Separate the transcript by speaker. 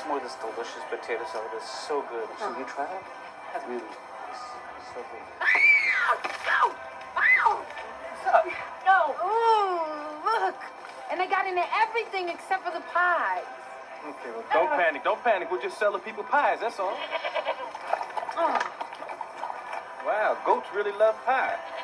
Speaker 1: It's more this delicious potato salad. It's so good. Should you try it? It's really so good.
Speaker 2: No. Ooh, look. And they got into everything except for the pie.
Speaker 3: Okay, well, don't panic. Don't panic. We're just selling people pies, that's all.
Speaker 2: Oh.
Speaker 3: Wow, goats really love pie.